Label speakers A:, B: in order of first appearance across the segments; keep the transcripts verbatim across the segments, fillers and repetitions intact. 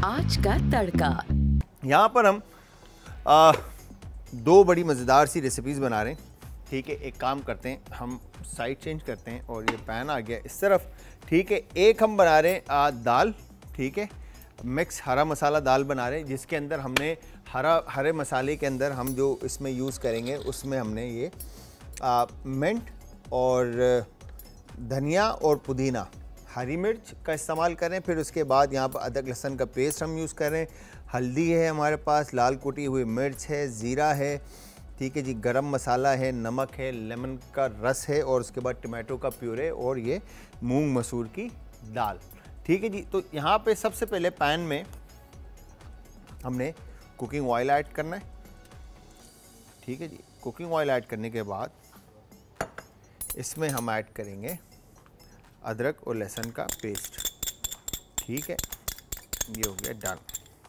A: आज का तड़का।
B: यहाँ पर हम आ, दो बड़ी मज़ेदार सी रेसिपीज़ बना रहे हैं। ठीक है, एक काम करते हैं, हम साइड चेंज करते हैं और ये पैन आ गया इस तरफ। ठीक है, एक हम बना रहे हैं आ, दाल। ठीक है, मिक्स हरा मसाला दाल बना रहे हैं, जिसके अंदर हमने हरा हरे मसाले के अंदर हम जो इसमें यूज़ करेंगे उसमें हमने ये आ, मिंट और धनिया और पुदीना, हरी मिर्च का इस्तेमाल करें। फिर उसके बाद यहाँ पर अदरक लहसुन का पेस्ट हम यूज़ करें, हल्दी है हमारे पास, लाल कुटी हुई मिर्च है, ज़ीरा है, ठीक है जी, गरम मसाला है, नमक है, लेमन का रस है और उसके बाद टमाटो का प्यूरे और ये मूंग मसूर की दाल। ठीक है जी, तो यहाँ पे सबसे पहले पैन में हमने कुकिंग ऑयल ऐड करना है। ठीक है जी, कुकिंग ऑयल ऐड करने के बाद इसमें हम ऐड करेंगे अदरक और लहसुन का पेस्ट। ठीक है, ये हो गया डन।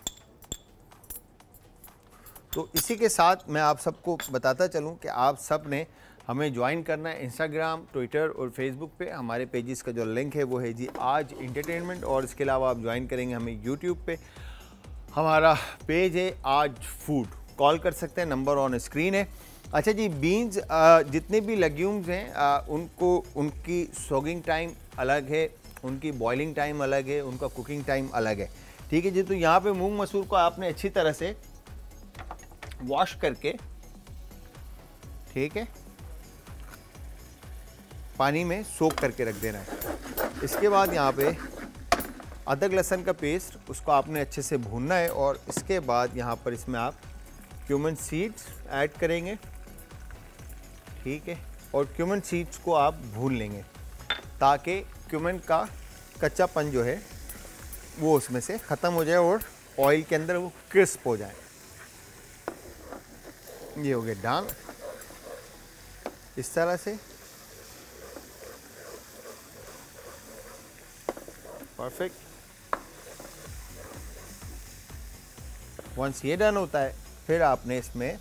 B: तो इसी के साथ मैं आप सबको बताता चलूं कि आप सब ने हमें ज्वाइन करना है इंस्टाग्राम, ट्विटर और फेसबुक पे। हमारे पेजेस का जो लिंक है वो है जी आज इंटरटेनमेंट, और इसके अलावा आप ज्वाइन करेंगे हमें यूट्यूब पे। हमारा पेज है आज फूड, कॉल कर सकते हैं, नंबर ऑन स्क्रीन है। अच्छा जी, बीन्स जितने भी लेग्यूम्स हैं आ, उनको उनकी सोगिंग टाइम अलग है, उनकी बॉइलिंग टाइम अलग है, उनका कुकिंग टाइम अलग है। ठीक है जी, तो यहाँ पे मूंग मसूर को आपने अच्छी तरह से वॉश करके, ठीक है, पानी में सोक करके रख देना है। इसके बाद यहाँ पे अदरक लहसुन का पेस्ट, उसको आपने अच्छे से भूनना है और इसके बाद यहाँ पर इसमें आप क्यूमन सीड्स ऐड करेंगे। ठीक है, और क्यूमन सीड्स को आप भून लेंगे ताकि क्यूमन का कच्चापन जो है वो उसमें से ख़त्म हो जाए और ऑयल के अंदर वो क्रिस्प हो जाए। ये हो गया डन। इस तरह से परफेक्ट। वंस ये डन होता है फिर आपने इसमें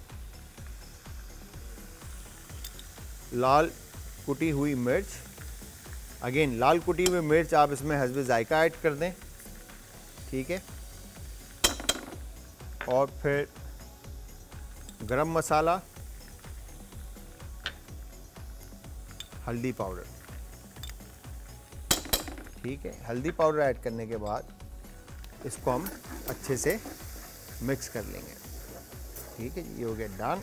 B: लाल कुटी हुई मिर्च, अगेन लाल कुटी हुई मिर्च आप इसमें हस्बे जायका ऐड कर दें। ठीक है, और फिर गरम मसाला, हल्दी पाउडर। ठीक है, हल्दी पाउडर ऐड करने के बाद इसको हम अच्छे से मिक्स कर लेंगे। ठीक है जी, ये हो गया डन।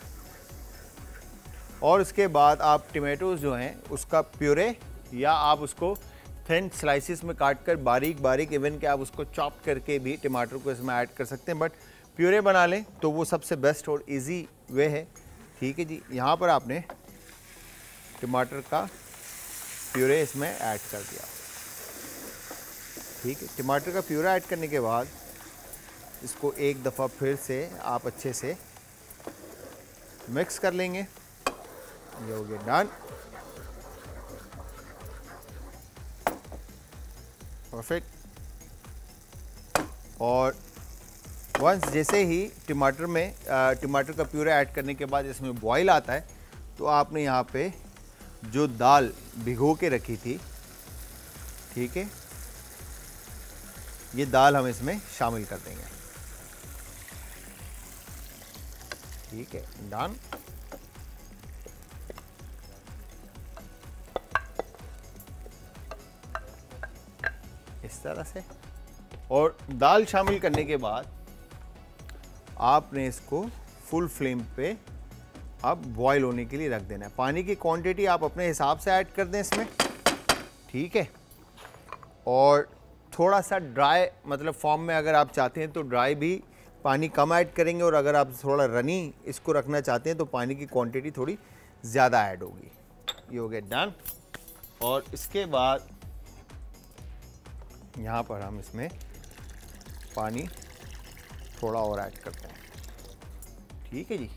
B: और इसके बाद आप टमेटोज जो हैं उसका प्यूरे, या आप उसको थिन स्लाइसिस में काट कर बारीक बारीक इवन के आप उसको चॉप करके भी टमाटर को इसमें ऐड कर सकते हैं, बट प्यूरे बना लें तो वो सबसे बेस्ट और इजी वे है। ठीक है जी, यहाँ पर आपने टमाटर का प्यूरे इसमें ऐड कर दिया। ठीक है, टमाटर का प्यूरे ऐड करने के बाद इसको एक दफ़ा फिर से आप अच्छे से मिक्स कर लेंगे। ये हो गया डन। परफेक्ट। और वंस जैसे ही टमाटर में टमाटर का प्यूरे ऐड करने के बाद इसमें बॉईल आता है तो आपने यहाँ पे जो दाल भिगो के रखी थी, ठीक है, ये दाल हम इसमें शामिल कर देंगे। ठीक है, डन। इस तरह से, और दाल शामिल करने के बाद आपने इसको फुल फ्लेम पे अब बॉईल होने के लिए रख देना है। पानी की क्वांटिटी आप अपने हिसाब से ऐड कर दें इसमें। ठीक है, और थोड़ा सा ड्राई मतलब फॉर्म में अगर आप चाहते हैं तो ड्राई भी पानी कम ऐड करेंगे, और अगर आप थोड़ा रनी इसको रखना चाहते हैं तो पानी की क्वांटिटी थोड़ी ज़्यादा ऐड होगी। ये हो गया डन। और इसके बाद यहाँ पर हम इसमें पानी थोड़ा और ऐड करते हैं। ठीक है जी,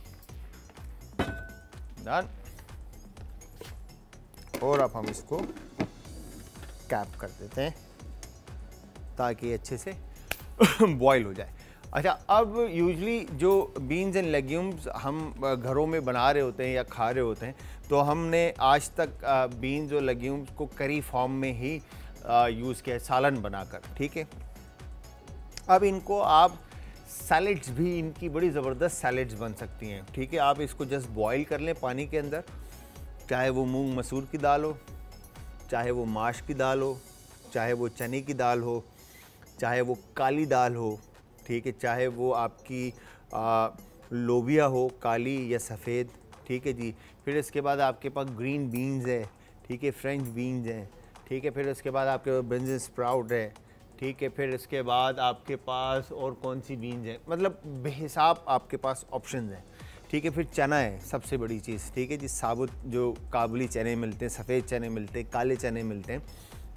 B: डन। और अब हम इसको कैप कर देते हैं ताकि अच्छे से बॉईल हो जाए। अच्छा, अब यूजली जो बीन्स एंड लेग्यूम्स हम घरों में बना रहे होते हैं या खा रहे होते हैं, तो हमने आज तक बीन्स और लेग्यूम्स को करी फॉर्म में ही यूज़ किया है, सालन बनाकर। ठीक है, अब इनको आप सैलेड्स भी, इनकी बड़ी ज़बरदस्त सैलेड्स बन सकती हैं, ठीक है। आप इसको जस्ट बॉईल कर लें पानी के अंदर, चाहे वो मूंग मसूर की दाल हो, चाहे वो माश की दाल हो, चाहे वो चने की दाल हो, चाहे वो काली दाल हो, ठीक है, चाहे वो आपकी आ, लोबिया हो, काली या सफ़ेद, ठीक है जी। फिर इसके बाद आपके पास ग्रीन बीन्स है, ठीक है, फ्रेंच बीन्स हैं, ठीक है। फिर उसके बाद आपके पास ब्रिंजल स्प्राउट है, ठीक है। फिर इसके बाद आपके पास और कौन सी बीन्स है, मतलब बेहिसाब आपके पास ऑप्शंस हैं, ठीक है। फिर चना है सबसे बड़ी चीज़, ठीक है जी। साबुत जो काबुली चने मिलते हैं, सफ़ेद चने मिलते हैं, काले चने मिलते हैं,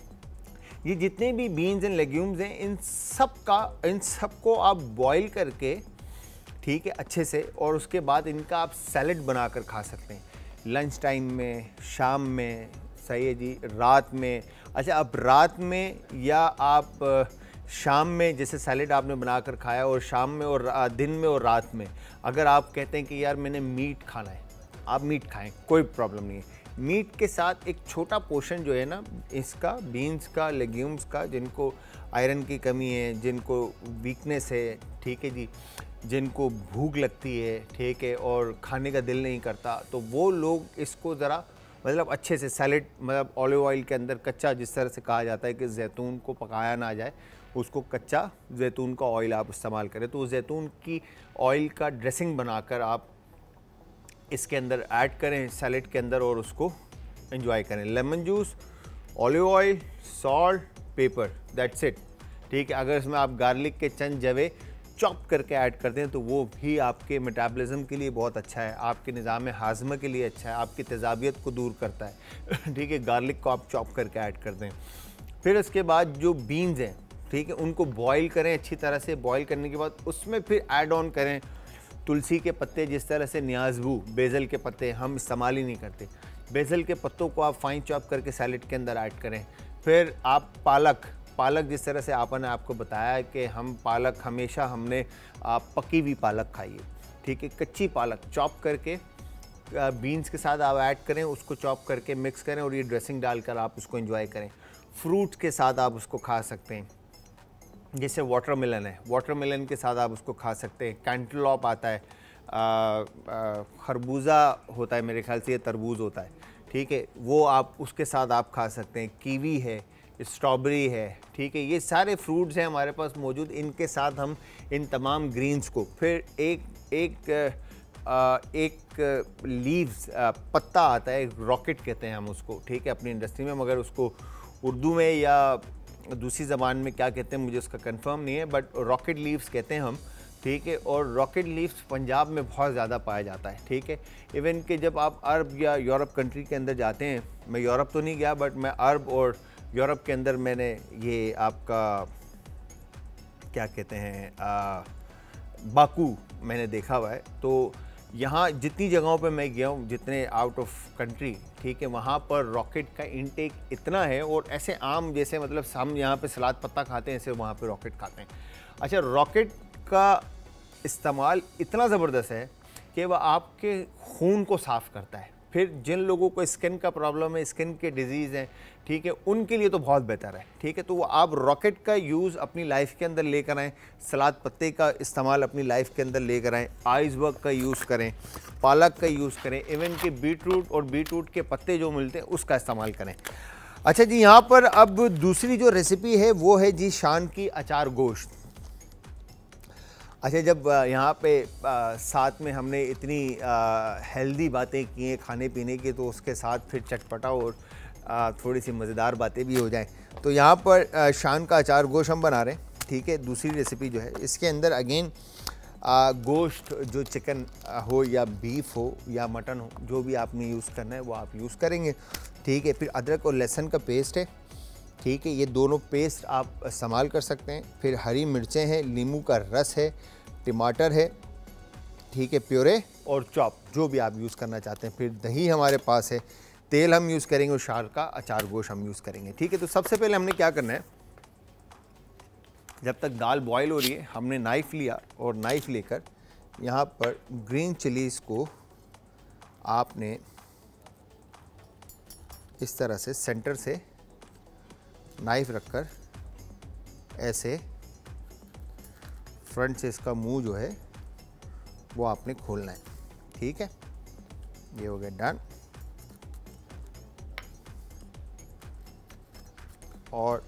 B: ये जितने भी बीन्स एंड लेग्यूम्स हैं, इन सब का इन सब को आप बॉईल करके, ठीक है, अच्छे से, और उसके बाद इनका आप सैलेड बनाकर खा सकते हैं लंच टाइम में, शाम में, सही है जी, रात में। अच्छा, अब रात में या आप शाम में जैसे सैलेड आपने बनाकर खाया, और शाम में और दिन में और रात में अगर आप कहते हैं कि यार मैंने मीट खाना है, आप मीट खाएं, कोई प्रॉब्लम नहीं है। मीट के साथ एक छोटा पोर्शन जो है ना इसका, बीन्स का, लेग्यूम्स का, जिनको आयरन की कमी है, जिनको वीकनेस है, ठीक है जी, जिनको भूख लगती है, ठीक है, और खाने का दिल नहीं करता, तो वो लोग इसको ज़रा मतलब अच्छे से सैलेड, मतलब ऑलिव ऑयल के अंदर कच्चा, जिस तरह से कहा जाता है कि जैतून को पकाया ना जाए, उसको कच्चा जैतून का ऑयल आप इस्तेमाल करें, तो जैतून की ऑयल का ड्रेसिंग बनाकर आप इसके अंदर ऐड करें सैलेड के अंदर, और उसको एंजॉय करें। Lemon juice, olive oil, salt, pepper, that's it, ठीक है। अगर इसमें आप गार्लिक के चंद जवे चॉप करके ऐड कर दें तो वो भी आपके मेटाबॉलिज्म के लिए बहुत अच्छा है, आपके निज़ाम हाजमा के लिए अच्छा है, आपकी तेज़ाबियत को दूर करता है, ठीक है। गार्लिक को आप चॉप करके ऐड कर दें। फिर उसके बाद जो बीन्स हैं, ठीक है, उनको बॉईल करें अच्छी तरह से। बॉईल करने के बाद उसमें फिर ऐड ऑन करें तुलसी के पत्ते, जिस तरह से न्याज़बू, बेज़ल के पत्ते हम इस्तेमाल ही नहीं करते, बेज़ल के पत्तों को आप फाइन चॉप करके सैलेड के अंदर ऐड करें। फिर आप पालक पालक जिस तरह से आपन ने आपको बताया कि हम पालक हमेशा हमने आप पकी हुई पालक खाई है, ठीक है। कच्ची पालक चॉप करके बीन्स के साथ आप ऐड करें, उसको चॉप करके मिक्स करें, और ये ड्रेसिंग डालकर आप उसको एंजॉय करें। फ्रूट के साथ आप उसको खा सकते हैं, जैसे वाटरमेलन है, वाटरमेलन के साथ आप उसको खा सकते हैं। कैंटलॉप आता है, खरबूजा होता है, मेरे ख्याल से ये तरबूज होता है, ठीक है, वो आप उसके साथ आप खा सकते हैं। कीवी है, स्ट्रॉबेरी है, ठीक है, ये सारे फ्रूट्स हैं हमारे पास मौजूद। इनके साथ हम इन तमाम ग्रीन्स को, फिर एक एक आ, एक लीव्स पत्ता आता है, रॉकेट कहते हैं हम उसको, ठीक है, अपनी इंडस्ट्री में, मगर उसको उर्दू में या दूसरी ज़बान में क्या कहते हैं मुझे उसका कंफर्म नहीं है, बट रॉकेट लीव्स कहते हैं हम, ठीक है। और रॉकेट लीव्स पंजाब में बहुत ज़्यादा पाया जाता है, ठीक है। इवन कि जब आप अरब या यूरोप कंट्री के अंदर जाते हैं, मैं यूरोप तो नहीं गया, बट मैं अरब और यूरोप के अंदर मैंने ये आपका क्या कहते हैं आ, बाकू मैंने देखा हुआ है। तो यहाँ जितनी जगहों पे मैं गया हूँ, जितने आउट ऑफ कंट्री, ठीक है, वहाँ पर रॉकेट का इंटेक इतना है, और ऐसे आम जैसे मतलब हम यहाँ पे सलाद पत्ता खाते हैं, ऐसे वहाँ पे रॉकेट खाते हैं। अच्छा, रॉकेट का इस्तेमाल इतना ज़बरदस्त है कि वह आपके खून को साफ़ करता है। फिर जिन लोगों को स्किन का प्रॉब्लम है, स्किन के डिजीज़ हैं, ठीक है, उनके लिए तो बहुत बेहतर है, ठीक है। तो वो आप रॉकेट का यूज़ अपनी लाइफ के अंदर लेकर आएँ, सलाद पत्ते का इस्तेमाल अपनी लाइफ के अंदर लेकर आएँ, आइसबर्ग का यूज़ करें, पालक का यूज़ करें, इवन कि बीटरूट और बीटरूट के पत्ते जो मिलते हैं उसका इस्तेमाल करें। अच्छा जी, यहाँ पर अब दूसरी जो रेसिपी है वो है जी शान की अचार गोश्त। अच्छा, जब यहाँ पे आ, साथ में हमने इतनी हेल्दी बातें की हैं खाने पीने की, तो उसके साथ फिर चटपटा और आ, थोड़ी सी मज़ेदार बातें भी हो जाएं। तो यहाँ पर आ, शान का अचार गोश्त हम बना रहे हैं, ठीक है। दूसरी रेसिपी जो है इसके अंदर अगेन गोश्त, जो चिकन हो या बीफ हो या मटन हो, जो भी आपने यूज़ करना है वो आप यूज़ करेंगे, ठीक है। फिर अदरक और लहसुन का पेस्ट है, ठीक है, ये दोनों पेस्ट आप इस्तेमाल कर सकते हैं। फिर हरी मिर्चें हैं, नींबू का रस है, टमाटर है, ठीक है, प्योरे और चॉप, जो भी आप यूज़ करना चाहते हैं। फिर दही हमारे पास है, तेल हम यूज़ करेंगे, और शान का अचार गोश्त हम यूज़ करेंगे, ठीक है। तो सबसे पहले हमने क्या करना है, जब तक दाल बॉयल हो रही है, हमने नाइफ़ लिया, और नाइफ़ लेकर यहाँ पर ग्रीन चिलीज़ को आपने इस तरह से सेंटर से नाइफ़ रखकर ऐसे फ्रंट से इसका मुंह जो है वो आपने खोलना है। ठीक है, ये हो गया डन। और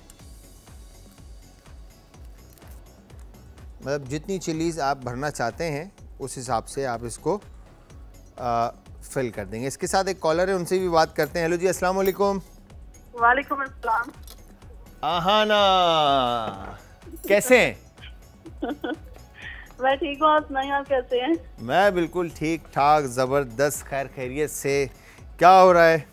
B: मतलब जितनी चिलीज़ आप भरना चाहते हैं उस हिसाब से आप इसको आ, फिल कर देंगे। इसके साथ एक कॉलर है, उनसे भी बात करते हैं। हेलो जी, अस्सलाम वालेकुम।
A: वालेकुम अस्सलाम।
B: आहाना, कैसे हैं?
A: मैं ठीक हूँ, आप सुनाइए, आप कैसे हैं?
B: मैं बिल्कुल ठीक ठाक, ज़बरदस्त, खैर खैरियत से। क्या हो रहा है?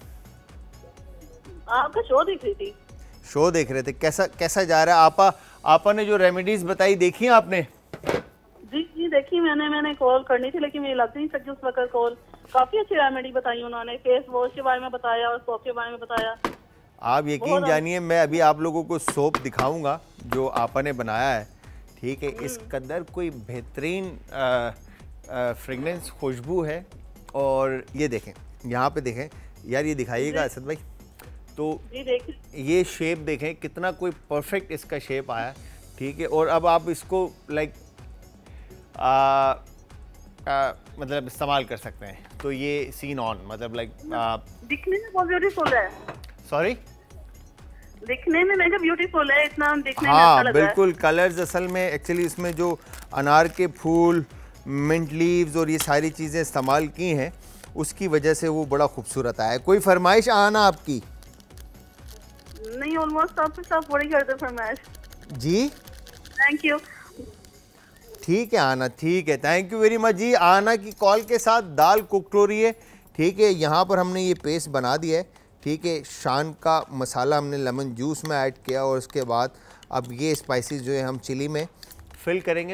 A: आपका शो देख रही थी।
B: शो देख रहे थे? कैसा कैसा जा रहा है? आपा आपा ने जो रेमेडीज बताई देखी हैं आपने?
A: जी जी देखी मैंने मैंने कॉल करनी थी लेकिन मेरी लग नहीं सकी उस वक्त कॉल। काफी अच्छी रेमेडी बताई उन्होंने, फेस वॉश के बारे में बताया और सोप के बारे में बताया।
B: आप यकीन जानिए, मैं अभी आप लोगों को सोप दिखाऊंगा जो आपा ने बनाया है। ठीक है, इस कदर कोई बेहतरीन फ्रेगनेंस खुशबू है। और ये देखें, यहाँ पे देखें यार, ये दिखाइएगा असद भाई। तो ये शेप देखें, कितना कोई परफेक्ट इसका शेप आया। ठीक है, और अब आप इसको लाइक आ, आ, मतलब इस्तेमाल कर सकते हैं। तो ये सीन ऑन, मतलब लाइक
A: दिखने में बहुत ब्यूटीफुल है।
B: सॉरी,
A: दिखने में मेगा ब्यूटीफुल है, इतना दिखने
B: हाँ,
A: में अच्छा लग रहा है।
B: बिल्कुल। कलर्स असल में एक्चुअली इसमें जो अनार के फूल, मिंट लीव्स और ये सारी चीज़ें इस्तेमाल की हैं उसकी वजह से वो बड़ा खूबसूरत आया है। कोई फरमाइश आना आपकी?
A: नहीं, ऑलमोस्ट आप सब पूरी कर दो फरमाइश।
B: जी
A: थैंक यू।
B: ठीक है आना, ठीक है, थैंक यू वेरी मच जी। आना की कॉल के साथ दाल कुक हो रही है। ठीक है, यहाँ पर हमने ये पेस्ट बना दिया है। ठीक है, शान का मसाला हमने लेमन जूस में ऐड किया और उसके बाद अब ये स्पाइसेस जो है हम चिली में फिल करेंगे।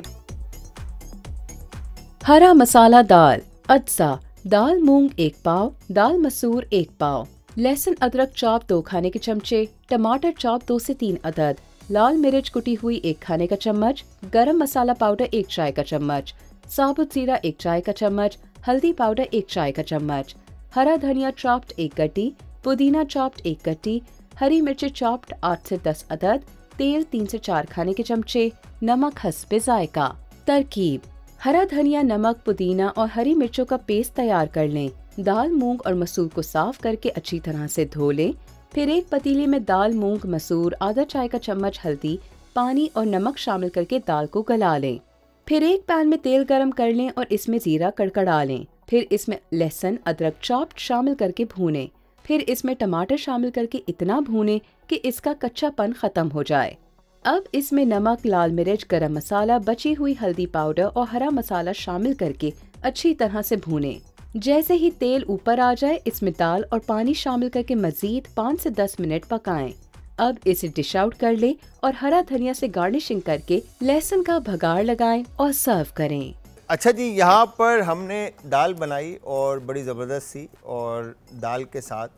C: हरा मसाला दाल, अज्जा, दाल मूंग एक पाव, दाल मसूर एक पाव, लहसुन अदरक चॉप दो खाने के चमचे, टमाटर चॉप दो से तीन अदद, लाल मिर्च कुटी हुई एक खाने का चम्मच, गरम मसाला पाउडर एक चाय का चम्मच, साबुत जीरा एक चाय का चम्मच, हल्दी पाउडर एक चाय का चम्मच, हरा धनिया चॉप्ड एक गड्डी, पुदीना चॉप्ड एक गड्डी, हरी मिर्ची चॉप्ड आठ से दस अदद, तेल तीन से चार खाने के चमचे, नमक हस्बे जायका। तरकीब: हरा धनिया, नमक, पुदीना और हरी मिर्चों का पेस्ट तैयार कर लें। दाल, मूंग और मसूर को साफ करके अच्छी तरह से धो लें। फिर एक पतीले में दाल, मूंग, मसूर, आधा चाय का चम्मच हल्दी, पानी और नमक शामिल करके दाल को गला लें। फिर एक पैन में तेल गरम कर लें और इसमें जीरा कड़कड़ा लें। फिर इसमें लहसुन अदरक चॉप्ड शामिल करके भूनें। फिर इसमें टमाटर शामिल करके इतना भूनें कि इसका कच्चापन खत्म हो जाए। अब इसमें नमक, लाल मिर्च, गरम मसाला, बची हुई हल्दी पाउडर और हरा मसाला शामिल करके अच्छी तरह से भूनें। जैसे ही तेल ऊपर आ जाए, इसमें दाल और पानी शामिल करके मजीद पाँच से दस मिनट पकाएं। अब इसे डिश आउट कर लें और हरा धनिया से गार्निशिंग करके लहसुन का भगाड़ लगाएं और सर्व करें।
B: अच्छा जी, यहाँ पर हमने दाल बनाई और बड़ी ज़बरदस्त सी, और दाल के साथ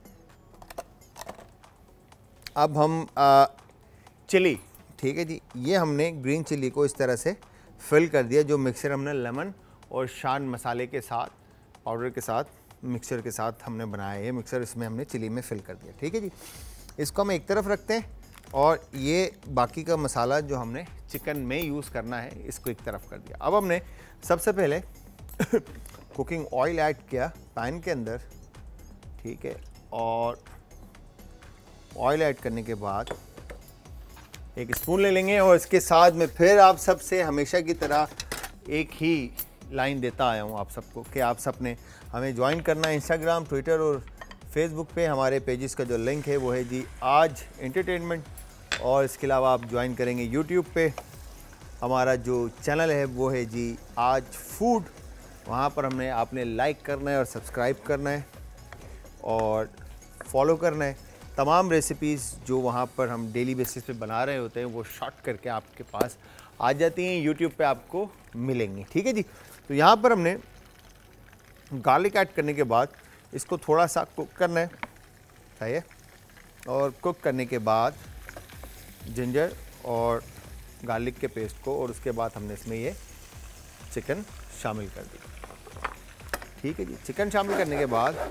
B: अब हम आ, चिली, ठीक है जी, ये हमने ग्रीन चिली को इस तरह से फिल कर दिया। जो मिक्सर हमने लेमन और शान मसाले के साथ, पाउडर के साथ, मिक्सर के साथ हमने बनाया है मिक्सर, इसमें हमने चिली में फिल कर दिया। ठीक है जी, इसको हम एक तरफ रखते हैं और ये बाकी का मसाला जो हमने चिकन में यूज़ करना है इसको एक तरफ कर दिया। अब हमने सबसे पहले कुकिंग ऑयल ऐड किया पैन के अंदर। ठीक है, और ऑयल ऐड करने के बाद एक स्पून ले लेंगे और इसके साथ में फिर आप सबसे हमेशा की तरह एक ही लाइन देता आया हूँ आप सबको कि आप सब ने हमें ज्वाइन करना है। इंस्टाग्राम, ट्विटर और फेसबुक पे हमारे पेजेस का जो लिंक है वो है जी आज एंटरटेनमेंट, और इसके अलावा आप ज्वाइन करेंगे यूट्यूब पे हमारा जो चैनल है वो है जी आज फूड। वहाँ पर हमने आपने लाइक करना है और सब्सक्राइब करना है और फॉलो करना है। तमाम रेसिपीज़ जो वहाँ पर हम डेली बेसिस पे बना रहे होते हैं वो शॉर्ट करके आपके पास आ जाती हैं, यूट्यूब पे आपको मिलेंगी। ठीक है जी, तो यहाँ पर हमने गार्लिक ऐड करने के बाद इसको थोड़ा सा कुक करना है, सही है, और कुक करने के बाद जिंजर और गार्लिक के पेस्ट को, और उसके बाद हमने इसमें ये चिकन शामिल कर दिया। ठीक है जी, चिकन शामिल करने के बाद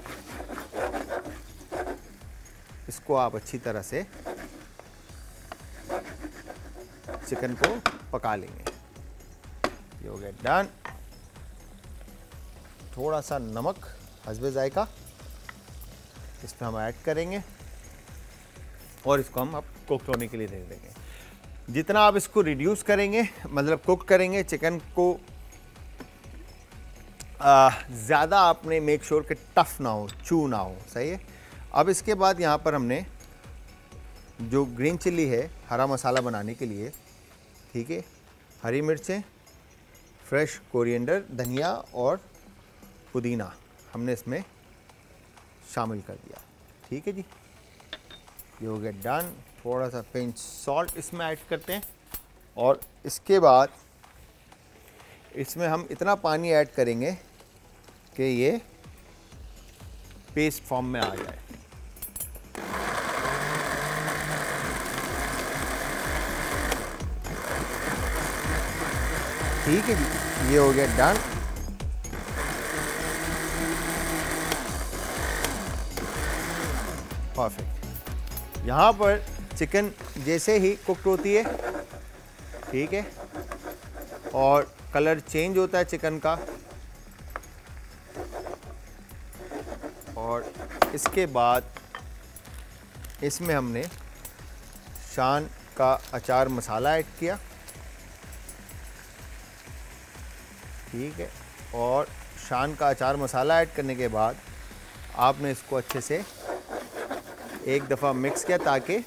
B: इसको आप अच्छी तरह से चिकन को पका लेंगे। ये हो गया डन। थोड़ा सा नमक हस्बे जायका इसमें हम ऐड करेंगे और इसको हम अब कुक होने के लिए दे देंगे। जितना आप इसको रिड्यूस करेंगे, मतलब कुक करेंगे चिकन को, ज़्यादा आपने मेक श्योर कि टफ ना हो, चू ना हो, सही है। अब इसके बाद यहाँ पर हमने जो ग्रीन चिल्ली है हरा मसाला बनाने के लिए, ठीक है, हरी मिर्चें, फ्रेश कोरिएंडर, धनिया और पुदीना हमने इसमें शामिल कर दिया, ठीक है जी। ये हो गया डन। थोड़ा सा पिंच सॉल्ट इसमें ऐड करते हैं और इसके बाद इसमें हम इतना पानी ऐड करेंगे कि ये पेस्ट फॉर्म में आ जाए, ठीक है जी। ये हो गया डन। परफेक्ट। यहाँ पर चिकन जैसे ही कुक होती है, ठीक है, और कलर चेंज होता है चिकन का, और इसके बाद इसमें हमने शान का अचार मसाला ऐड किया, ठीक है, और शान का अचार मसाला ऐड करने के बाद आपने इसको अच्छे से एक दफ़ा मिक्स किया ताकि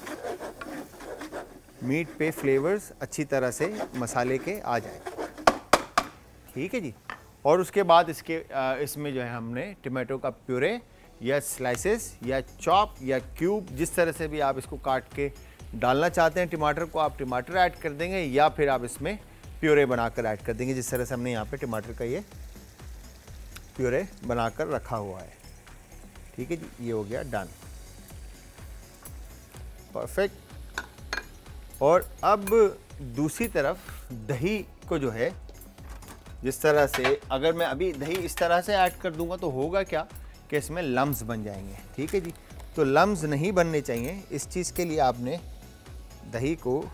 B: मीट पे फ्लेवर्स अच्छी तरह से मसाले के आ जाए, ठीक है जी। और उसके बाद इसके इसमें जो है हमने टमाटो का प्यूरे या स्लाइसेस या चॉप या क्यूब, जिस तरह से भी आप इसको काट के डालना चाहते हैं टमाटर को, आप टमाटर ऐड कर देंगे या फिर आप इसमें प्यूरे बनाकर ऐड कर देंगे, जिस तरह से हमने यहाँ पे टमाटर का ये प्यूरे बनाकर रखा हुआ है, ठीक है जी। ये हो गया डन, परफेक्ट। और अब दूसरी तरफ दही को जो है, जिस तरह से अगर मैं अभी दही इस तरह से ऐड कर दूंगा तो होगा क्या कि इसमें लम्स बन जाएंगे, ठीक है जी। तो लम्स नहीं बनने चाहिए, इस चीज़ के लिए आपने दही को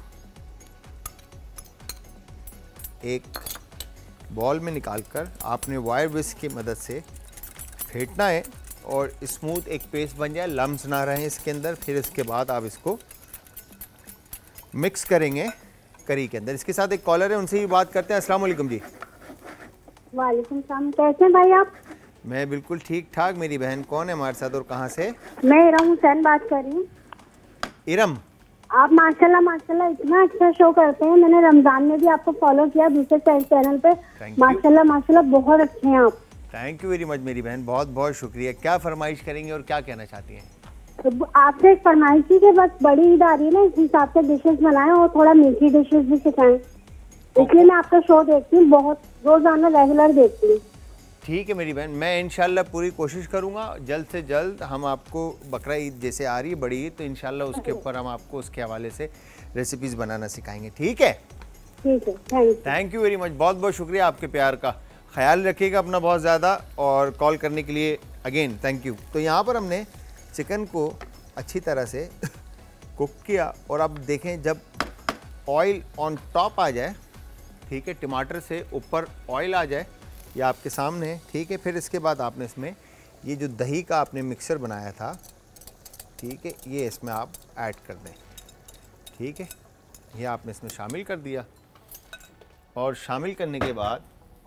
B: एक बॉल में निकालकर आपने वायर विस्क की मदद से फेंटना है और स्मूथ एक पेस्ट बन जाए, लम्स ना रहे इसके अंदर। फिर इसके बाद आप इसको मिक्स करेंगे करी के अंदर। इसके साथ एक कॉलर है, उनसे भी बात करते हैं। अस्सलाम वालेकुम जी।
D: वालेकुम सलाम, कैसे हैं भाई आप?
B: मैं बिल्कुल ठीक ठाक। मेरी बहन कौन है हमारे साथ और कहाँ से?
D: मैं इरम हुसैन बात कर रही हूँ।
B: इरम,
D: आप माशाल्लाह माशाल्लाह इतना अच्छा शो करते हैं। मैंने रमजान में भी आपको फॉलो किया दूसरे चैनल पे। माशाल्लाह माशाल्लाह बहुत अच्छे हैं आप।
B: थैंक यू वेरी मच मेरी बहन, बहुत बहुत शुक्रिया। क्या फरमाइश करेंगे और क्या कहना चाहती हैं?
D: तो आपसे एक फरमाइश थी कि बस बड़ी ईद आ रही है ना, इस हिसाब से डिशेस बनाएं और थोड़ा मीठी डिशेस भी सिखाएं, इसलिए मैं आपका शो देखती हूँ, बहुत रोजाना रेगुलर देखती हूँ।
B: ठीक है मेरी बहन, मैं इंशाल्लाह पूरी कोशिश करूँगा जल्द से जल्द। हम आपको बकरा ईद जैसे आ रही है बड़ी ईद, तो इंशाल्लाह उसके ऊपर हम आपको उसके हवाले से रेसिपीज़ बनाना सिखाएंगे, ठीक है?
D: ठीक है, thank
B: thank you very much, बहुत बहुत शुक्रिया आपके प्यार का। ख्याल रखिएगा अपना बहुत ज़्यादा, और कॉल करने के लिए अगेन थैंक यू। तो यहाँ पर हमने चिकन को अच्छी तरह से कुक किया, और अब देखें जब ऑयल ऑन टॉप आ जाए, ठीक है, टमाटर से ऊपर ऑयल आ जाए, ये आपके सामने है, ठीक है। फिर इसके बाद आपने इसमें ये जो दही का आपने मिक्सर बनाया था, ठीक है, ये इसमें आप ऐड कर दें, ठीक है। ये आपने इसमें शामिल कर दिया, और शामिल करने के बाद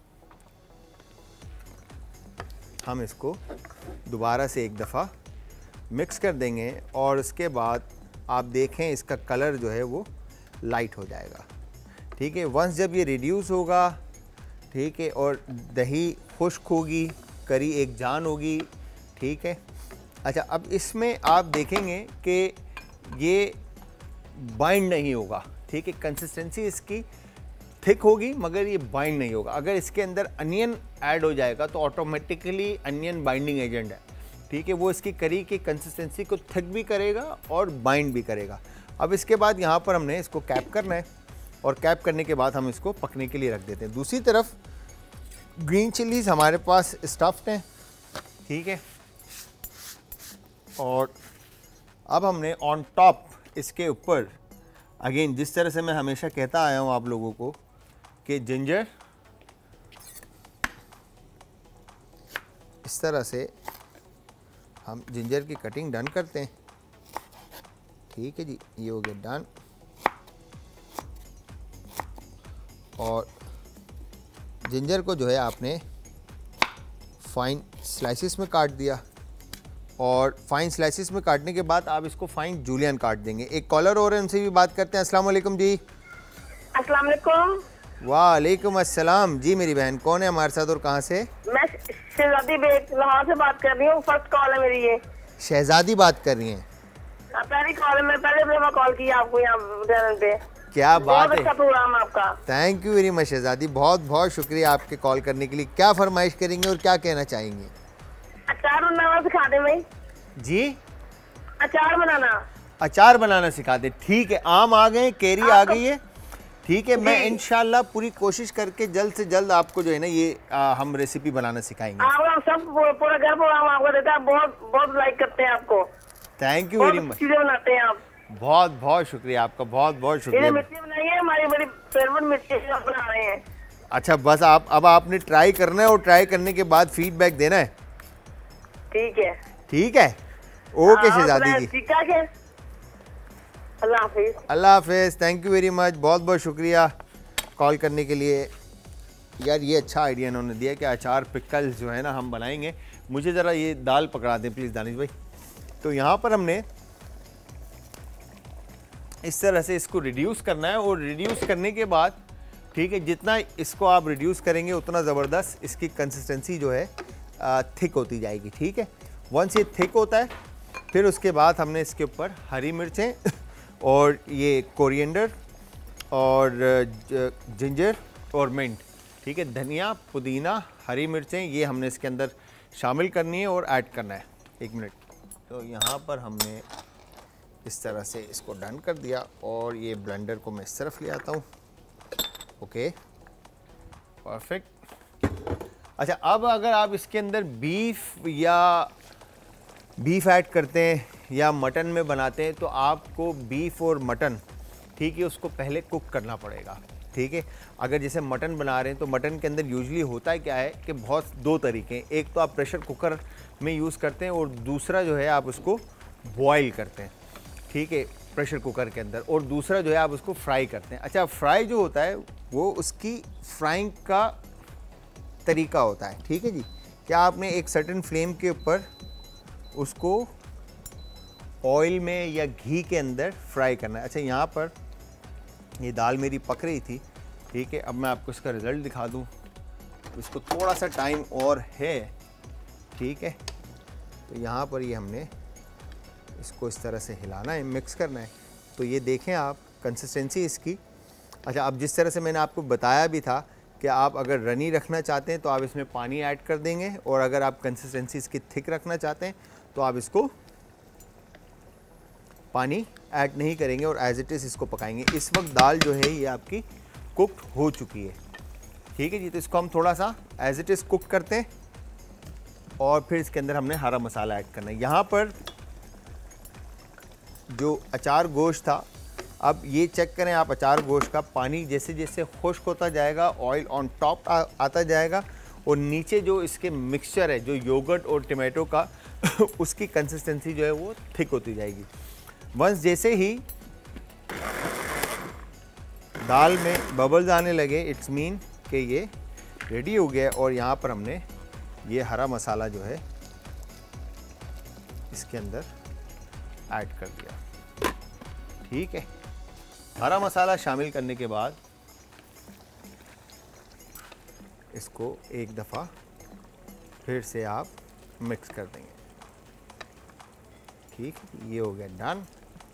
B: हम इसको दोबारा से एक दफ़ा मिक्स कर देंगे, और इसके बाद आप देखें इसका कलर जो है वो लाइट हो जाएगा, ठीक है। वंस जब ये रिड्यूस होगा, ठीक है, और दही खुश्क होगी, करी एक जान होगी, ठीक है। अच्छा, अब इसमें आप देखेंगे कि ये बाइंड नहीं होगा, ठीक है, कंसिस्टेंसी इसकी थिक होगी मगर ये बाइंड नहीं होगा। अगर इसके अंदर अनियन ऐड हो जाएगा तो ऑटोमेटिकली अनियन बाइंडिंग एजेंट है, ठीक है, वो इसकी करी की कंसिस्टेंसी को थिक भी करेगा और बाइंड भी करेगा। अब इसके बाद यहाँ पर हमने इसको कैप करना है, और कैप करने के बाद हम इसको पकने के लिए रख देते हैं। दूसरी तरफ ग्रीन चिल्लीज हमारे पास स्टफ्ड हैं, ठीक है, और अब हमने ऑन टॉप इसके ऊपर अगेन जिस तरह से मैं हमेशा कहता आया हूँ आप लोगों को कि जिंजर इस तरह से हम जिंजर की कटिंग डन करते हैं। ठीक है जी, ये हो गया डन। और जिंजर को जो है आपने फाइन स्लाइसिस में काट दिया, और फाइन स्लाइसिस में काटने के बाद आप इसको फाइन जूलियन काट देंगे। एक कॉलर और है, उनसे भी बात करते हैं। अस्सलाम वालेकुम जी।
E: अस्सलाम वालेकुम।
B: वालेकुम अस्सलाम जी। मेरी बहन कौन है हमारे साथ और कहाँ से?
E: मैं शहजादी बेग लाहौर से बात कर रही हूँ। फर्स्ट कॉल है मेरी ये।
B: शहजादी बात कर रही हैं?
E: हाँ, पहली कॉल है। मैं पहले दफा कॉल किया आपको यहाँ चैनल पे।
B: क्या बात
E: बहुत
B: है,
E: अच्छा प्रोग्राम आपका।
B: थैंक यू वेरी मच शहजादी, बहुत बहुत शुक्रिया आपके कॉल करने के लिए। क्या फरमाइश करेंगे और क्या कहना चाहेंगे?
E: अचार बनाना सिखा दे भाई।
B: जी,
E: अचार बनाना।
B: अचार बनाना सिखा दे। ठीक है, आम आ गए, केरी आ गई है। ठीक है, मैं इंशाल्लाह पूरी कोशिश करके जल्द से जल्द आपको जो है ना ये आ, हम रेसिपी बनाना सिखाएंगे।
E: आप सब पूरा घर प्रोग्राम आपको देता है, बहुत बहुत लाइक करते हैं आपको।
B: Thank you very much.
E: चीजें बनाते हैं आप।
B: बहुत बहुत शुक्रिया आपका, बहुत बहुत शुक्रिया।
E: मिर्ची बनाई है, हमारी बड़ी फेवरेट मिर्ची आप बना रहे हैं।
B: अच्छा, बस आप अब आपने ट्राई करना है और ट्राई करने के बाद फीडबैक देना है।
E: ठीक है
B: ठीक है, ओके शहजादी जी।
E: ठीक है, अल्लाह हाफिज।
B: अल्लाह हाफिज, थैंक यू वेरी मच, बहुत बहुत शुक्रिया कॉल करने के लिए। यार ये अच्छा आइडिया इन्होंने दिया कि अचार पिकल्स जो है ना हम बनाएंगे। मुझे ज़रा ये दाल पकड़ा दें प्लीज़ दानिश भाई। तो यहाँ पर हमने इस तरह से इसको रिड्यूस करना है, और रिड्यूस करने के बाद ठीक है, जितना इसको आप रिड्यूस करेंगे उतना ज़बरदस्त इसकी कंसिस्टेंसी जो है थिक होती जाएगी। ठीक है, वंस ये थिक होता है फिर उसके बाद हमने इसके ऊपर हरी मिर्चें और ये कोरिएंडर और जिंजर और मिंट, ठीक है, धनिया पुदीना हरी मिर्चें, ये हमने इसके अंदर शामिल करनी है और ऐड करना है। एक मिनट, तो यहाँ पर हमने इस तरह से इसको डन कर दिया, और ये ब्लेंडर को मैं इस तरफ ले आता हूँ। Okay, perfect. अच्छा, अब अगर आप इसके अंदर बीफ या बीफ ऐड करते हैं या मटन में बनाते हैं तो आपको बीफ और मटन, ठीक है, उसको पहले कुक करना पड़ेगा। ठीक है, अगर जैसे मटन बना रहे हैं तो मटन के अंदर यूजुअली होता है क्या है कि बहुत दो तरीके हैं। एक तो आप प्रेशर कुकर में यूज़ करते हैं, और दूसरा जो है आप उसको बॉयल करते हैं, ठीक है, प्रेशर कुकर के अंदर, और दूसरा जो है आप उसको फ्राई करते हैं। अच्छा, फ्राई जो होता है वो उसकी फ्राइंग का तरीका होता है। ठीक है जी, क्या आपने एक सर्टेन फ्लेम के ऊपर उसको ऑयल में या घी के अंदर फ्राई करना है। अच्छा, यहाँ पर ये दाल मेरी पक रही थी। ठीक है, अब मैं आपको इसका रिज़ल्ट दिखा दूँ। तो इसको थोड़ा सा टाइम और है। ठीक है, तो यहाँ पर ये हमने इसको इस तरह से हिलाना है, मिक्स करना है। तो ये देखें आप कंसिस्टेंसी इसकी। अच्छा, अब जिस तरह से मैंने आपको बताया भी था कि आप अगर रनी रखना चाहते हैं तो आप इसमें पानी ऐड कर देंगे, और अगर आप कंसिस्टेंसी इसकी थिक रखना चाहते हैं तो आप इसको पानी ऐड नहीं करेंगे और एज इट इज़ इसको पकाएंगे। इस वक्त दाल जो है ये आपकी कुक्ड हो चुकी है। ठीक है जी, तो इसको हम थोड़ा सा एज इट इज़ कुक करते हैं, और फिर इसके अंदर हमने हरा मसाला ऐड करना है। यहाँ पर जो अचार गोश्त था, अब ये चेक करें आप, अचार गोश्त का पानी जैसे जैसे खुश्क होता जाएगा, ऑयल ऑन टॉप आ, आता जाएगा, और नीचे जो इसके मिक्सचर है जो योगर्ट और टमाटो का उसकी कंसिस्टेंसी जो है वो थिक होती जाएगी। वंस जैसे ही दाल में बबल्स आने लगे, इट्स मीन कि ये रेडी हो गया है। और यहाँ पर हमने ये हरा मसाला जो है इसके अंदर ऐड कर दिया। ठीक है, हरा मसाला शामिल करने के बाद इसको एक दफ़ा फिर से आप मिक्स कर देंगे। ठीक, ये हो गया डन,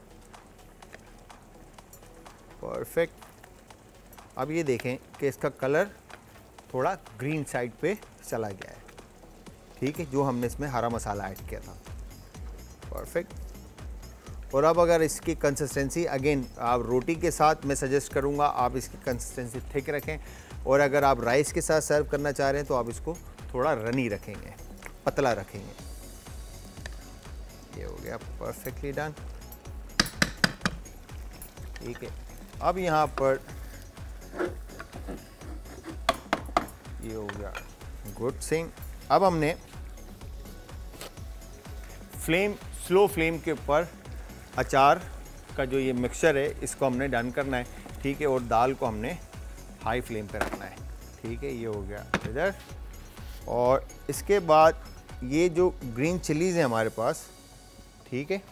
B: परफेक्ट। अब ये देखें कि इसका कलर थोड़ा ग्रीन साइड पे चला गया है। ठीक है, जो हमने इसमें हरा मसाला ऐड किया था, परफेक्ट। और अब अगर इसकी कंसिस्टेंसी अगेन आप रोटी के साथ, मैं सजेस्ट करूँगा आप इसकी कंसिस्टेंसी थिक रखें, और अगर आप राइस के साथ सर्व करना चाह रहे हैं तो आप इसको थोड़ा रनी रखेंगे, पतला रखेंगे। ये हो गया परफेक्टली डन। ठीक है, अब यहाँ पर ये हो गया गुड थिंग। अब हमने फ्लेम स्लो फ्लेम के ऊपर अचार का जो ये मिक्सचर है इसको हमने डन करना है, ठीक है। और दाल को हमने हाई फ्लेम पे रखना है, ठीक है। ये हो गया इधर। और इसके बाद ये जो ग्रीन चिलीज़ हैं हमारे पास, ठीक है,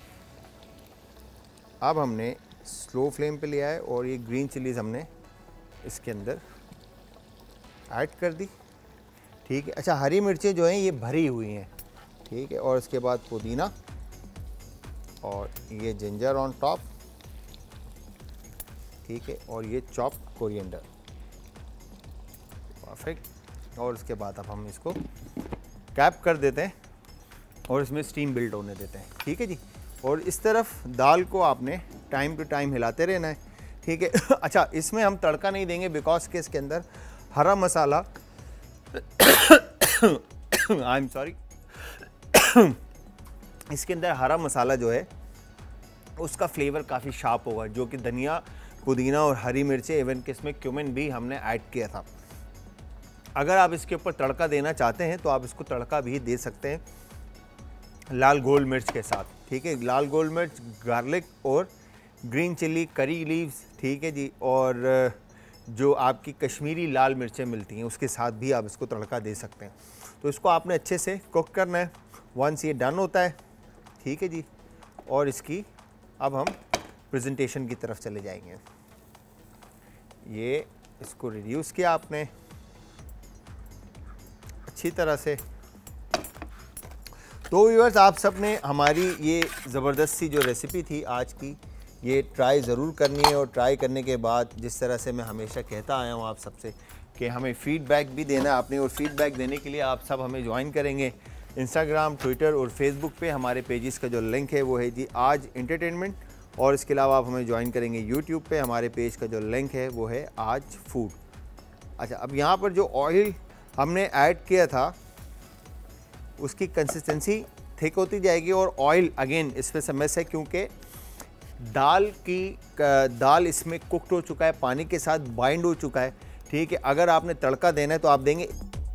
B: अब हमने स्लो फ्लेम पे लिया है और ये ग्रीन चिलीज़ हमने इसके अंदर ऐड कर दी, ठीक है। अच्छा, हरी मिर्चें जो हैं ये भरी हुई हैं, ठीक है। और इसके बाद पुदीना और ये जिंजर ऑन टॉप, ठीक है। और ये चॉप कोरिएंडर, परफेक्ट। और उसके बाद अब हम इसको कैप कर देते हैं और इसमें स्टीम बिल्ड होने देते हैं, ठीक है जी। और इस तरफ दाल को आपने टाइम टू टाइम हिलाते रहना है, ठीक है। अच्छा, इसमें हम तड़का नहीं देंगे बिकॉज के इसके अंदर हरा मसाला आई एम सॉरी इसके अंदर हरा मसाला जो है उसका फ्लेवर काफ़ी शार्प होगा, जो कि धनिया, पुदीना और हरी मिर्चें, इवन कि इसमें क्यूमिन भी हमने ऐड किया था। अगर आप इसके ऊपर तड़का देना चाहते हैं तो आप इसको तड़का भी दे सकते हैं लाल गोल मिर्च के साथ, ठीक है। लाल गोल मिर्च, गार्लिक और ग्रीन चिल्ली, करी लीव्स, ठीक है जी। और जो आपकी कश्मीरी लाल मिर्चें मिलती हैं उसके साथ भी आप इसको तड़का दे सकते हैं। तो इसको आपने अच्छे से कुक करना है। वंस ये डन होता है, ठीक है जी, और इसकी अब हम प्रेजेंटेशन की तरफ चले जाएंगे। ये इसको रिड्यूस किया आपने अच्छी तरह से। तो व्यूअर्स, आप सब ने हमारी ये ज़बरदस्त सी जो रेसिपी थी आज की, ये ट्राई ज़रूर करनी है। और ट्राई करने के बाद जिस तरह से मैं हमेशा कहता आया हूँ आप सबसे कि हमें फ़ीडबैक भी देना है आपने, और फ़ीडबैक देने के लिए आप सब हमें ज्वाइन करेंगे इंस्टाग्राम, ट्विटर और फेसबुक पे। हमारे पेजेस का जो लिंक है वो है जी आज एंटरटेनमेंट, और इसके अलावा आप हमें ज्वाइन करेंगे यूट्यूब पे। हमारे पेज का जो लिंक है वो है आज फूड। अच्छा, अब यहाँ पर जो ऑयल हमने ऐड किया था उसकी कंसिस्टेंसी थिक होती जाएगी, और ऑयल अगेन इसमें समस्या है क्योंकि दाल की दाल इसमें कुकड हो चुका है, पानी के साथ बाइंड हो चुका है, ठीक है। अगर आपने तड़का देना है तो आप देंगे।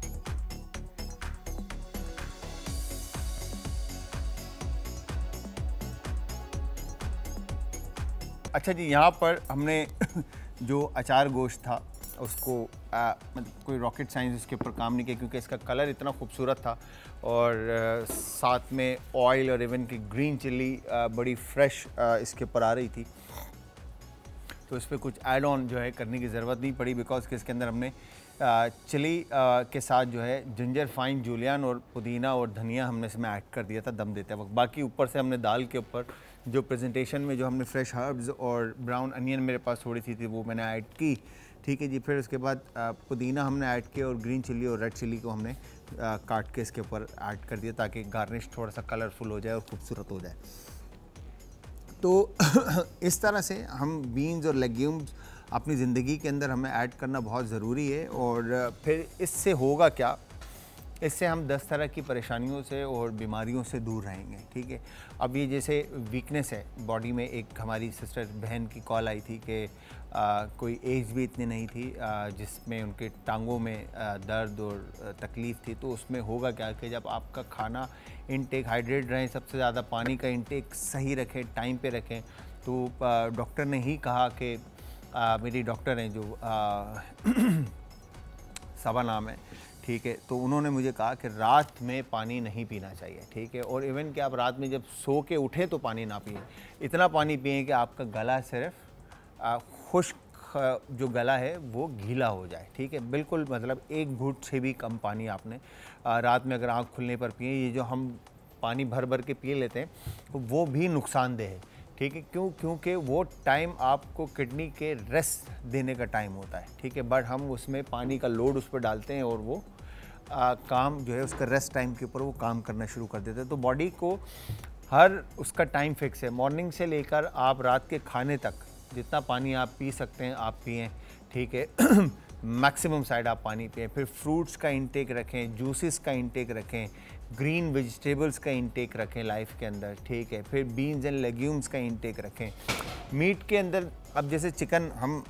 B: अच्छा जी, यहाँ पर हमने जो अचार गोश्त था उसको आ, मतलब कोई रॉकेट साइंस इसके ऊपर काम नहीं किया क्योंकि इसका कलर इतना खूबसूरत था, और आ, साथ में ऑयल और इवन की ग्रीन चिल्ली आ, बड़ी फ्रेश आ, इसके ऊपर आ रही थी। तो इस पर कुछ ऐड ऑन जो है करने की ज़रूरत नहीं पड़ी बिकॉज कि इसके अंदर हमने चिली के साथ जो है जिंजर फाइन जूलियन और पुदीना और धनिया हमने इसमें ऐड कर दिया था दम देते वक्त। बाकी ऊपर से हमने दाल के ऊपर जो प्रेजेंटेशन में जो हमने फ्रेश हर्ब्स और ब्राउन अनियन मेरे पास थोड़ी सी थी वो मैंने ऐड की, ठीक है जी। फिर उसके बाद पुदीना हमने ऐड किया और ग्रीन चिल्ली और रेड चिल्ली को हमने आ, काट के इसके ऊपर ऐड कर दिया ताकि गार्निश थोड़ा सा कलरफुल हो जाए और खूबसूरत हो जाए। तो इस तरह से हम बीन्स और लेग्यूम्स अपनी ज़िंदगी के अंदर हमें ऐड करना बहुत ज़रूरी है। और फिर इससे होगा क्या, इससे हम दस तरह की परेशानियों से और बीमारियों से दूर रहेंगे, ठीक है। अब ये जैसे वीकनेस है बॉडी में, एक हमारी सिस्टर बहन की कॉल आई थी कि कोई एज भी इतनी नहीं थी जिसमें उनके टांगों में आ, दर्द और तकलीफ़ थी। तो उसमें होगा क्या कि जब आपका खाना इनटेक हाइड्रेट रहें, सबसे ज़्यादा पानी का इनटेक सही रखें, टाइम पे रखें। तो डॉक्टर ने ही कहा कि आ, मेरी डॉक्टर हैं जो सबा नाम है, ठीक है। तो उन्होंने मुझे कहा कि रात में पानी नहीं पीना चाहिए, ठीक है। और इवन कि आप रात में जब सो के उठें तो पानी ना पिएं, इतना पानी पिएं कि आपका गला सिर्फ खुश्क जो गला है वो गीला हो जाए, ठीक है। बिल्कुल मतलब एक घूंट से भी कम पानी आपने आ, रात में अगर आँख खुलने पर पिए। ये जो हम पानी भर भर के पी लेते हैं तो वो भी नुकसानदेह है, ठीक है। क्यों? क्योंकि वो टाइम आपको किडनी के रेस्ट देने का टाइम होता है, ठीक है। बट हम उसमें पानी का लोड उस पर डालते हैं और वो आ, काम जो है उसका रेस्ट टाइम के ऊपर वो काम करना शुरू कर देते हैं। तो बॉडी को हर उसका टाइम फिक्स है, मॉर्निंग से लेकर आप रात के खाने तक जितना पानी आप पी सकते हैं आप पिएं, ठीक है। मैक्सिमम साइड आप पानी पिएं। फिर फ्रूट्स का इंटेक रखें, जूसेस का इंटेक रखें, ग्रीन वेजिटेबल्स का इंटेक रखें लाइफ के अंदर, ठीक है। फिर बीन्स एंड लेग्यूम्स का इंटेक रखें। मीट के अंदर अब जैसे चिकन हम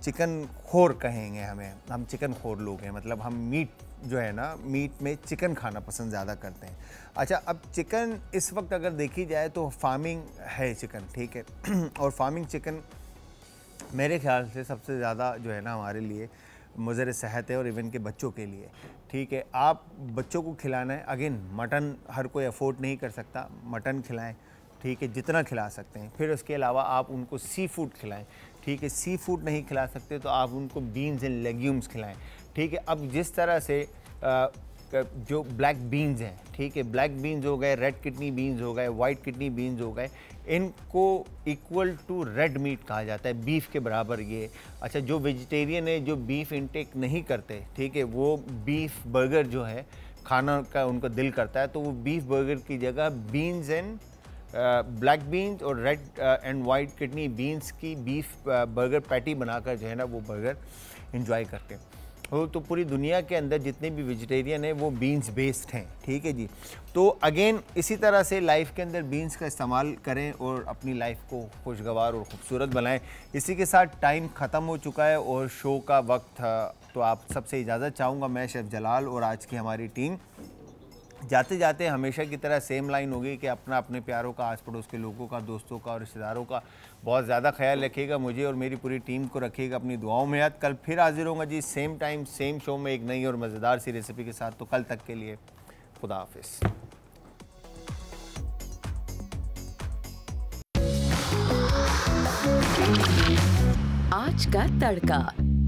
B: चिकन खोर कहेंगे हमें, हम चिकन खोर लोग हैं, मतलब हम मीट जो है ना, मीट में चिकन खाना पसंद ज़्यादा करते हैं। अच्छा, अब चिकन इस वक्त अगर देखी जाए तो फार्मिंग है चिकन, ठीक है, और फार्मिंग चिकन मेरे ख्याल से सबसे ज़्यादा जो है ना हमारे लिए मुज़र सेहत है, और इवन के बच्चों के लिए, ठीक है। आप बच्चों को खिलाना है, अगेन मटन हर कोई अफोर्ड नहीं कर सकता, मटन खिलाएं, ठीक है, जितना खिला सकते हैं। फिर उसके अलावा आप उनको सी फूड खिलाएं, ठीक है। सी फूड नहीं खिला सकते तो आप उनको बीन्स एंड लेग्यूम्स खिलाएं, ठीक है। अब जिस तरह से आ, जो ब्लैक बीन्स हैं, ठीक है, ब्लैक बीन्स हो गए, रेड किडनी बीन्स हो गए, वाइट किडनी बीन्स हो गए, इनको इक्वल टू रेड मीट कहा जाता है, बीफ के बराबर ये। अच्छा, जो वेजिटेरियन है, जो बीफ इंटेक नहीं करते, ठीक है, वो बीफ बर्गर जो है खाना का उनका दिल करता है, तो वो बीफ बर्गर की जगह बीन्स एंड ब्लैक बीन्स और red and white kidney beans की बीफ बर्गर पैटी बनाकर जो है ना वो बर्गर एंजॉय करते हैं। हो तो पूरी दुनिया के अंदर जितने भी वेजिटेरियन हैं वो बीन्स बेस्ड हैं, ठीक है जी। तो अगेन इसी तरह से लाइफ के अंदर बीन्स का इस्तेमाल करें और अपनी लाइफ को खुशगवार और ख़ूबसूरत बनाएं। इसी के साथ टाइम ख़त्म हो चुका है और शो का वक्त था, तो आप सबसे इजाज़त चाहूँगा, मैं शेफ़ जलाल और आज की हमारी टीम। जाते जाते हमेशा की तरह सेम लाइन होगी कि अपना अपने प्यारों का, आस पड़ोस के लोगों का, दोस्तों का और रिश्तेदारों का बहुत ज़्यादा ख्याल रखिएगा। मुझे और मेरी पूरी टीम को रखिएगा अपनी दुआओं में याद। कल फिर हाजिर होऊंगा जी, सेम टाइम सेम शो में एक नई और मज़ेदार सी रेसिपी के साथ। तो कल तक के लिए खुदा हाफिज़।
C: आज का तड़का।